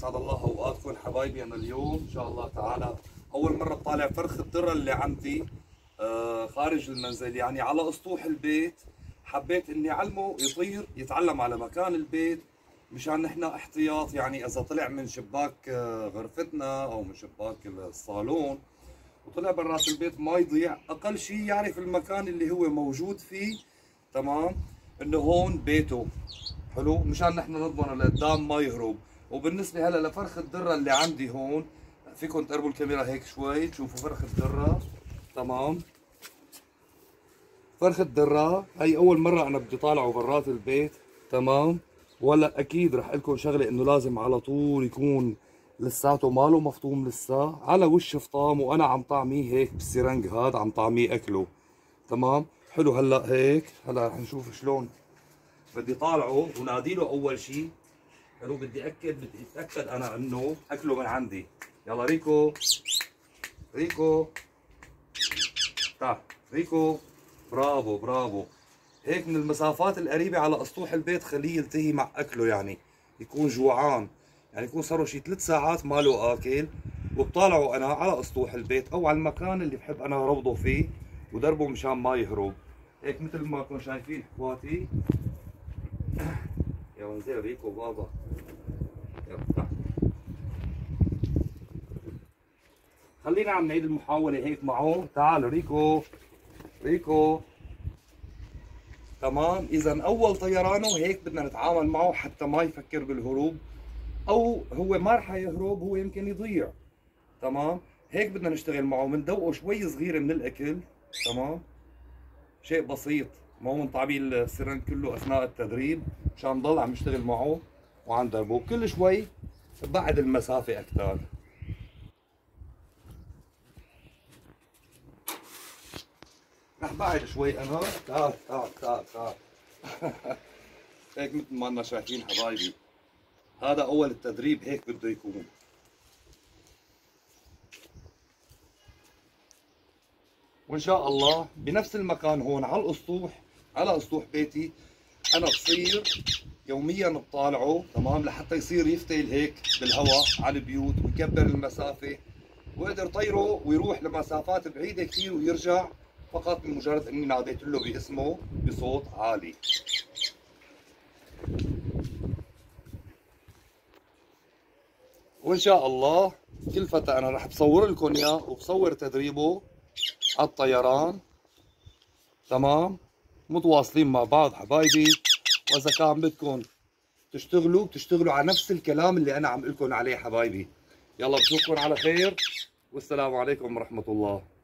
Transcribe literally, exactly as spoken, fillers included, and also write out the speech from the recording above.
اسعد الله اوقاتكم حبايبي. انا اليوم ان شاء الله تعالى اول مره بطالع فرخ الذره اللي عندي آه خارج المنزل، يعني على اسطوح البيت. حبيت اني اعلمه يطير يتعلم على مكان البيت مشان نحن احتياط، يعني اذا طلع من شباك آه غرفتنا او من شباك الصالون وطلع برات البيت ما يضيع، اقل شيء يعرف المكان اللي هو موجود فيه، تمام، انه هون بيته. حلو، مشان نحن نضمن لقدام ما يهرب. وبالنسبه هلا لفرخ الذره اللي عندي هون، فيكم تقربوا الكاميرا هيك شوي تشوفوا فرخ الذره. تمام، فرخ الذره هي اول مره انا بدي طالعه برات البيت. تمام، ولا اكيد رح لكم شغله انه لازم على طول يكون لساته ماله مفطوم لسه على وش فطام، وانا عم طعميه هيك بالسرنج هذا عم طعميه اكله. تمام، حلو. هلا هيك هلا رح نشوف شلون بدي طالعه وناديله اول شيء. حلو، بدي اكد بدي اتاكد انا انه اكله من عندي. يلا ريكو ريكو تعال ريكو، برافو برافو. هيك من المسافات القريبه على اسطوح البيت خليه يلتهي مع اكله، يعني يكون جوعان، يعني يكون صار له شي ثلاث ساعات ما له اكل، وبطالعه انا على اسطوح البيت او على المكان اللي بحب انا روضه فيه ودربه مشان ما يهرب. هيك مثل ما كنتم شايفين اخواتي. يا ونزل ريكو بابا، يلا تعال. خلينا عم نعيد المحاولة هيك معه. تعال ريكو ريكو. تمام، إذا أول طيرانه هيك بدنا نتعامل معه حتى ما يفكر بالهروب، أو هو ما رح يهرب، هو يمكن يضيع. تمام، هيك بدنا نشتغل معه، بندوقه شوي صغيرة من الأكل. تمام، شيء بسيط، ما هو طعبي السرنج كله أثناء التدريب مشان نضل عم نشتغل معه وعم ندربه. كل شوي بعد المسافة أكثر. رح بعد شوي انا. تعال تعال تعال تعال. هيك مثل ما انا شايفين حبايبي، هذا اول التدريب هيك بده يكون. وان شاء الله بنفس المكان هون على الاسطوح، على اسطوح بيتي انا بصير يوميا بطالعه. تمام، لحتى يصير يفتل هيك بالهواء على البيوت ويكبر المسافه، ويقدر طيره ويروح لمسافات بعيده كثير ويرجع فقط بمجرد اني ناديت له باسمه بصوت عالي. وان شاء الله كل فتره انا رح بصور لكم اياه وبصور تدريبه على الطيران. تمام، متواصلين مع بعض حبايبي. واذا كان بدكم تشتغلوا بتشتغلوا على نفس الكلام اللي انا عم لكم عليه حبايبي. يلا بشوفكم على خير، والسلام عليكم ورحمه الله.